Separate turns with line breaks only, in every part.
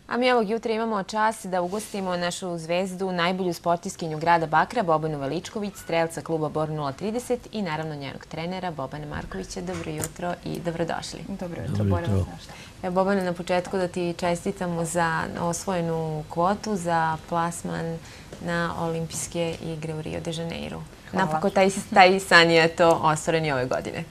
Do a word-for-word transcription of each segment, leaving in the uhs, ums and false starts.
A mi ovog jutra imamo čast da ugostimo našu zvezdu, najbolju sportistkinju grada Bakra, Bobanu Veličković, strelca kluba Bor nula trideset i naravno njenog trenera Bobana Markovića. Dobro jutro i dobrodošli.
Dobro jutro, Bojana.
Evo, Bobana, na početku da ti čestitamo za osvojenu kvotu za plasman na olimpijske igre u Rio de Janeiro. Napokon taj, taj san je to ostvaren i ove godine.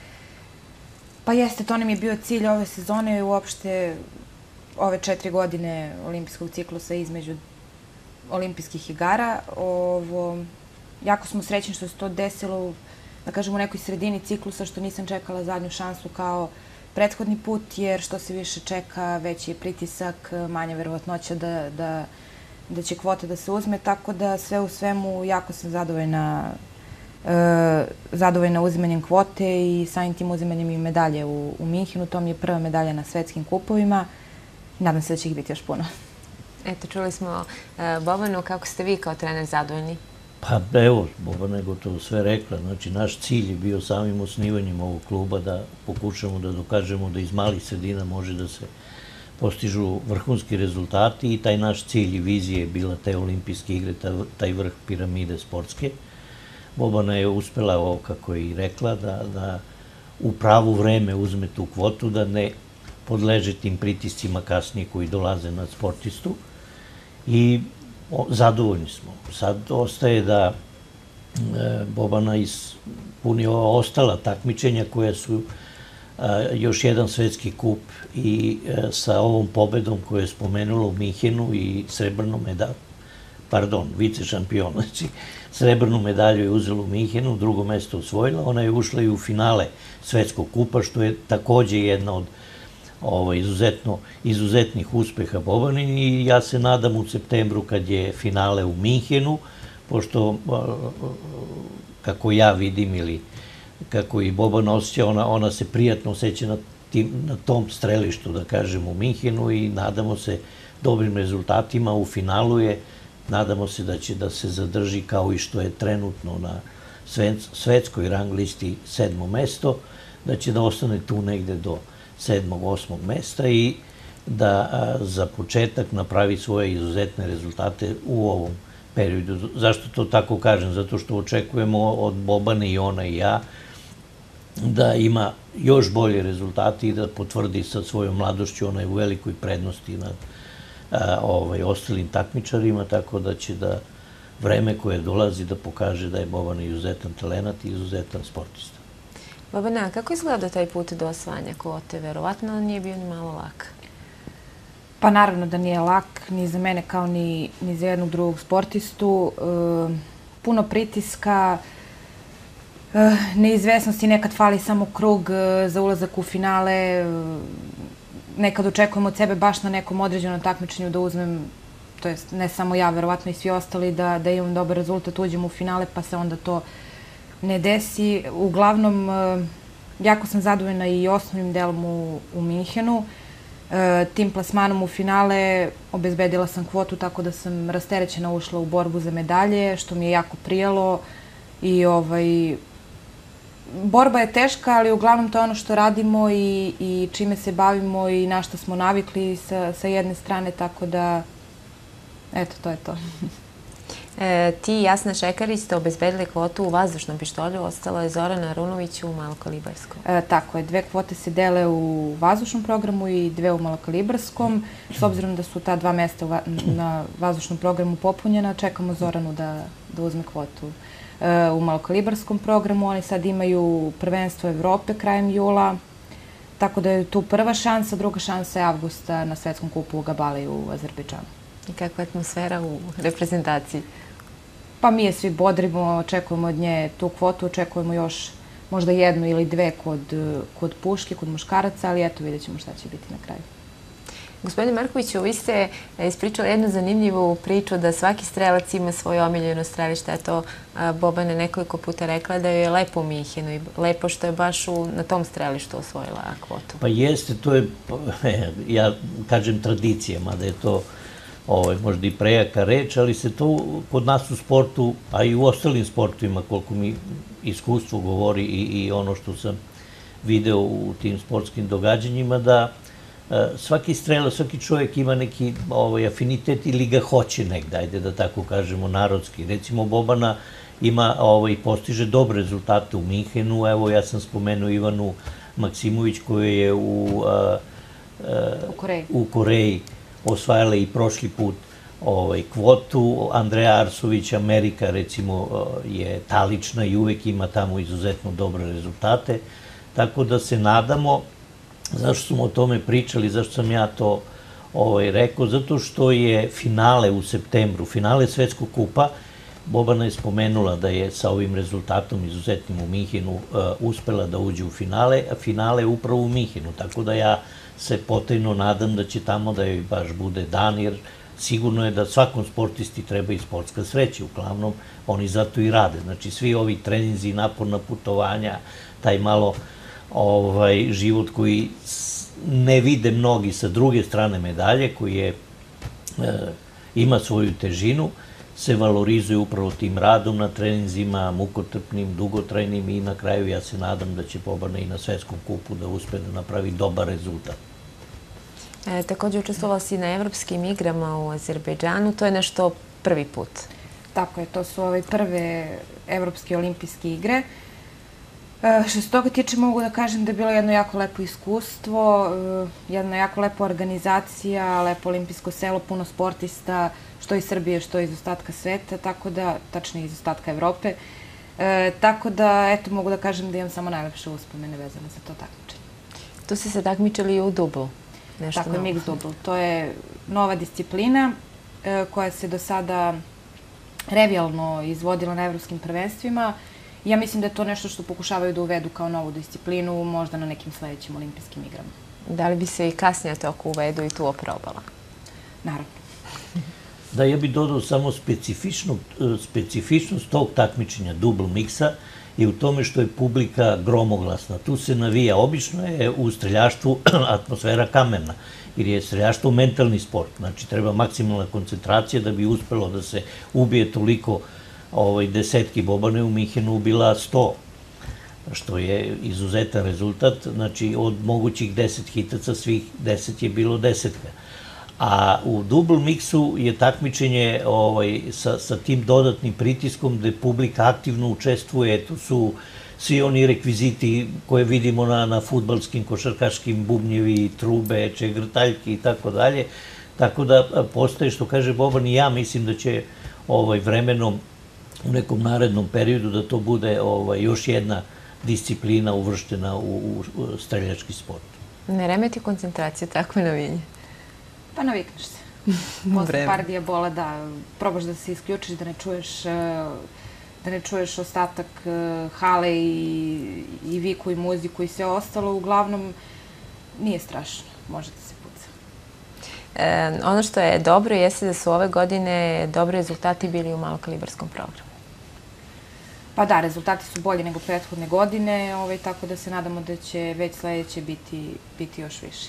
Pa jeste, to nam je bio cilj ove sezone i uopšte ove četiri godine olimpijskog ciklusa između olimpijskih igara. Ovo, jako smo srećni što se to desilo, da kažem, u nekoj sredini ciklusa, što nisam čekala zadnju šansu kao prethodni put, jer što se više čeka, veći je pritisak, manja verovatnoća da, da, da će kvota da se uzme, tako da sve u svemu jako sam zadovoljna e, zadovoljna uzimanjem kvote i samim tim uzimanjem i medalje u, u Minhenu. To mi je prva medalja na svetskim kupovima. Nadam se da će ih biti još puno.
Eto, čuli smo Bobanu, kako ste vi kao trener zadovoljni?
Pa evo, Bobana je gotovo sve rekla. Znači, naš cilj je bio samim osnivanjem ovog kluba da pokušamo da dokažemo da iz malih sredina može da se postižu vrhunski rezultati i taj naš cilj i vizija je bila te olimpijske igre, taj vrh piramide sportske. Bobana je uspela, ovo kako je i rekla, da, da u pravo vreme uzme tu kvotu, da ne podleže tim pritiscima kasnije koji dolaze nad sportistu i zadovoljni smo. Sad ostaje da Bobana ispuni ova ostala takmičenja koja su još jedan svetski kup i sa ovom pobedom koju je spomenula u Minhenu i srebrnu medalju, pardon, vice šampion, znači srebrnu medalju je uzela u Minhenu, drugo mesto osvojila, ona je ušla i u finale svetskog kupa, što je takođe jedna od Ovo, izuzetno, izuzetnih uspeha Bobani i ja se nadam u septembru kad je finale u Minhenu, pošto kako ja vidim ili kako i Bobana osjeća, ona, ona se prijatno osjeća na, tim, na tom strelištu, da kažem, u Minhenu i nadamo se dobrim rezultatima. U finalu je, nadamo se da će da se zadrži kao i što je trenutno na svetskoj rang listi sedmo mesto, da će da ostane tu negde do sedmog, osmog mesta i da za početak napravi svoje izuzetne rezultate u ovom periodu. Zašto to tako kažem? Zato što očekujemo od Bobane i ona i ja da ima još bolje rezultate i da potvrdi sa svojom mladošću. Ona je u velikoj prednosti nad ovaj, ostalim takmičarima, tako da će da vreme koje dolazi da pokaže da je Bobana izuzetan talenat i izuzetan sportista.
Bobana, kako izgleda taj put do osvajanja kvote? Verovatno nije bio ni malo lak.
Pa naravno da nije lak, ni za mene kao ni, ni za jednog drugog sportistu. E, puno pritiska, e, neizvesnosti, nekad fali samo krug e, za ulazak u finale. E, nekad očekujem od sebe baš na nekom određenom takmičenju da uzmem, to jest ne samo ja, verovatno i svi ostali, da, da imam dobar rezultat, uđem u finale, pa se onda to ne desi. Uglavnom, jako sam zadovoljna i osnovnim delom u, u Minhenu. Tim plasmanom u finale obezbedila sam kvotu, tako da sam rasterećena ušla u borbu za medalje, što mi je jako prijalo. I ovaj, borba je teška, ali uglavnom to je ono što radimo i, i čime se bavimo i na što smo navikli sa, sa jedne strane, tako da, eto, to je to.
E, ti i Jasna Šekarić ste obezbedili kvotu u vazdušnom pištolju, ostalo je Zorana Arunović u malokalibarskom.
E, tako je, dve kvote se dele u vazdušnom programu i dve u malokalibarskom. S obzirom da su ta dva mesta va na vazdušnom programu popunjena, čekamo Zoranu da, da uzme kvotu. E, u malokalibarskom programu oni sad imaju prvenstvo Evrope krajem jula, tako da je tu prva šansa, druga šansa je avgusta na svetskom kupu u Gabali u Azerbejdžanu.
I kakva je atmosfera u reprezentaciji?
Pa mi je svi bodrimo, očekujemo od nje tu kvotu, očekujemo još možda jednu ili dve kod, kod puške, kod muškaraca, ali eto, vidjet ćemo šta će biti na kraju.
Gospodine Markoviću, vi ste ispričali jednu zanimljivu priču da svaki strelac ima svoje omiljeno strelište, a to Bobana nekoliko puta rekla da joj je lepo u Minhenu i lepo što je baš u, na tom strelištu osvojila kvotu.
Pa jeste, to je, ja kažem tradicija, mada je to Ovo je možda i prejaka reč, ali se to kod nas u sportu, a i u ostalim sportovima, koliko mi iskustvo govori i, i ono što sam video u tim sportskim događanjima, da svaki strela, svaki čovjek ima neki afinitet ili ga hoće negdje, ajde da tako kažemo, narodski. Recimo, Bobana ima i postiže dobre rezultate u Minhenu. Evo, ja sam spomenuo Ivanu Maksimović koja je u Koreji osvajala i prošli put kvotu. Andreja Arsović, Amerika, recimo, je talična i uvek ima tamo izuzetno dobre rezultate. Tako da se nadamo, zašto smo o tome pričali, zašto sam ja to rekao, zato što je finale u septembru, finale Svetskog kupa, Bobana je spomenula da je sa ovim rezultatom izuzetnim u Minhenu uspela da uđe u finale, a finale je upravo u Minhenu, tako da ja se potajno nadam da će tamo da joj baš bude dan, jer sigurno je da svakom sportisti treba i sportska sreća, uglavnom oni zato i rade. Znači, svi ovi treninzi, naporna putovanja, taj malo život koji ne vide mnogi sa druge strane medalje, koji ima svoju težinu, se valorizuje upravo tim radom na treninzima, mukotrpnim, dugotrajnim i na kraju ja se nadam da će Bobana i na svetskom kupu da uspe da napravi dobar rezultat.
Također učestvovala si na evropskim igrama u Azerbejdžanu, to je nešto prvi put.
Tako je, to su prve evropske olimpijske igre. Što se toga tiče, mogu da kažem da je bilo jedno jako lepo iskustvo, jedna jako lepa organizacija, lepo olimpijsko selo, puno sportista, što iz Srbije, što iz ostatka sveta, tako da, tačnije iz ostatka Evrope. Tako da, eto, mogu da kažem da imam samo najlepše uspomene vezane za to takmičenje.
Tu si se takmičili i u dublu.
Tako je, mix dubl. To je nova disciplina koja se do sada revijalno izvodila na evropskim prvenstvima. Ja mislim da je to nešto što pokušavaju da uvedu kao novu disciplinu, možda na nekim sledećim olimpijskim igrama.
Da li bi se i kasnije to ako uvedu i tu oprobala?
Naravno.
Da, ja bih dodao samo specifičnost tog takmičenja dubl miksa je u tome što je publika gromoglasna. Tu se navija. Obično je u streljaštvu atmosfera kamenna, jer je streljaštvo mentalni sport. Znači, treba maksimalna koncentracija da bi uspelo da se ubije toliko desetki. Bobana je u Minhenu ubila sto, što je izuzetan rezultat. Znači, od mogućih deset hitaca, svih deset je bilo desetka. A u dubl miksu je takmičenje sa tim dodatnim pritiskom gde publika aktivno učestvuje. Tu su svi oni rekviziti koje vidimo na fudbalskim, košarkaškim, bubnjevi, trube, čegrtaljki i tako dalje. Tako da postaje, što kaže Boban, i ja mislim da će vremenom u nekom narednom periodu da to bude još jedna disciplina uvrštena u streljački sport.
Ne remeti koncentraciju takve navinje? Pa navikneš se. Posle par dijabola, da, probaš da se isključiš, da ne čuješ da ne čuješ ostatak hale i viku i muziku i sve ostalo. Uglavnom, nije strašno. Može da se puca.
Ono što je dobro jeste da su ove godine dobri rezultati bili u malokalibarskom programu.
Pa da, rezultati su bolji nego prethodne godine, tako da se nadamo da će već sledeće biti još viši.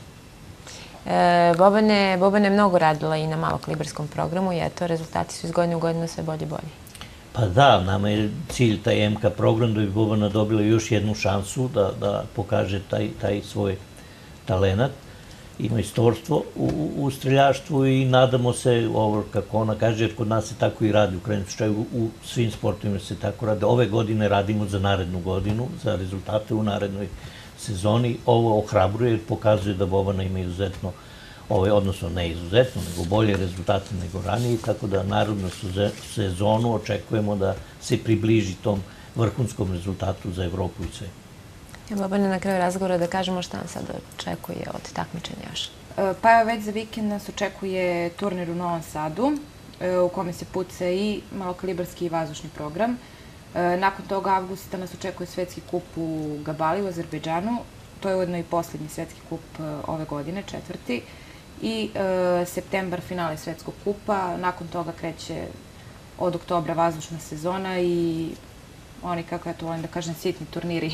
Bobana je mnogo radila i na malokalibarskom programu i eto, rezultati su iz godine u godinu sve bolje i bolje.
Pa da, nama je cilj taj em ka program da bi Bobana dobila još jednu šansu da pokaže taj svoj talenat i majstorstvo u streljaštvu i nadamo se, kako ona kaže, jer kod nas se tako i radi, u krajnjem slučaju u svim sportovima se tako rade. Ove godine radimo za narednu godinu, za rezultate u narednoj sezoni. Ovo ohrabruje jer pokazuje da Bobana ima izuzetno, odnosno ne izuzetno, nego bolje rezultate nego ranije, tako da narednu sezonu očekujemo da se približi tom vrhunskom rezultatu za Evropu i sve.
Bobana, na kraju razgovora da kažemo šta nam sad očekuje od takmičenja još.
Pa evo, već za vikend nas očekuje turnir u Novom Sadu, u kome se puca i malokalibarski i vazdušni program. Nakon toga avgusta nas očekuje svetski kup u Gabali u Azerbejdžanu. To je ujedno i posljednji svetski kup ove godine, četvrti. I septembar finale svetskog kupa. Nakon toga kreće od oktobra vazdušna sezona i oni, kako ja to volim da kažem, sitni turniri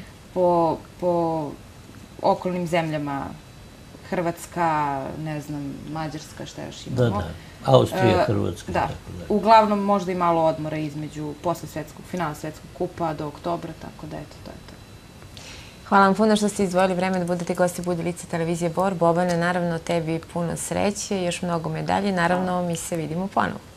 po okolnim zemljama. Hrvatska, ne znam, Mađarska, šta još imamo.
Da, da. Austrija, Hrvatska.
Da. Uglavnom, možda i malo odmora između posle finala svetskog kupa do oktobra, tako da eto, to je to.
Hvala vam puno što ste izdvojili vreme da budete gosti Budilice televizije Bor. Bobane, naravno tebi puno sreće, još mnogo medalje. Naravno, mi se vidimo ponovo.